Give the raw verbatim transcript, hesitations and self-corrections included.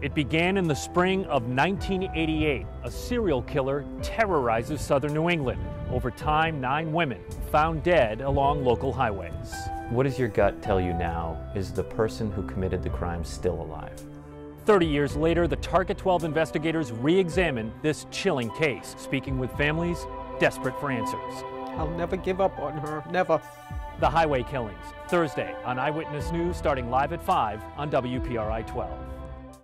It began in the spring of nineteen eighty-eight. A serial killer terrorizes southern New England. Over time, nine women found dead along local highways. What does your gut tell you now? Is the person who committed the crime still alive? thirty years later, the Target twelve investigators re-examined this chilling case, speaking with families desperate for answers. I'll never give up on her, never. The Highway Killings, Thursday on Eyewitness News, starting live at five on W P R I twelve.